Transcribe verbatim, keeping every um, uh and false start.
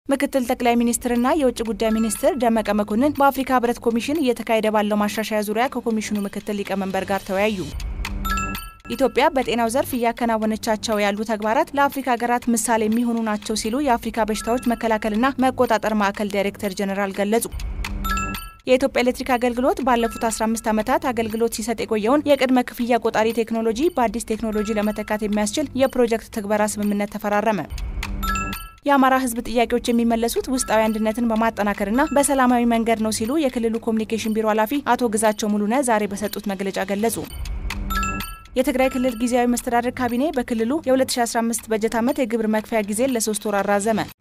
ምክትል ጠቅላይ ሚኒስትርና የውጭ ጉዳይ ሚኒስትር ደመቀ መኮንን በአፍሪካ ህብረት ኮሚሽን እየተካሄደ ባለው ማሻሻያ ዙሪያ ከኮሚሽኑ ምክትል ሊቀመንበር ጋር ተወያዩ። ኢትዮጵያ በጤናው ዘርፍ እያከናወነቻቸው ያሉ ተግባራት ለአፍሪካ ሀገራት ምሳሌ የሚሆኑ ናቸው ሲሉ የአፍሪካ በሽታዎች መከላከልና መቆጣጠር ማዕከል ዳይሬክተር ጀነራል ገለጹ። የኢትዮጵያ ኤሌክትሪክ አገልግሎት ባለፉት አስራ አምስት ዓመታት አገልግሎት ሲሰጥ የቆየውን የቅድመ ክፍያ ቆጣሪ ቴክኖሎጂ በአዲስ ቴክኖሎጂ ለመተካት የሚያስችል የፕሮጀክት ትግበራ ስምምነት ተፈራረመ። የአማራ ህዝብ ጥያቄዎች የሚመለሱት ውስጣዊ አንድነትን በማጠናከርና በሰላማዊ መንገድ ነው ሲሉ የክልሉ ኮሙኒኬሽን ቢሮ ኃላፊ አቶ ግዛቸው ሙሉነህ ዛሬ በሰጡት መግለጫ ገለጹ። የትግራይ ክልል ጊዜያዊ መስተዳድር ካቢኔ በክልሉ የ ሁለት ሺህ አስራ አምስት በጀት ዓመት የግብር መክፈያ ጊዜ ለሶስት ወር አራዘመ።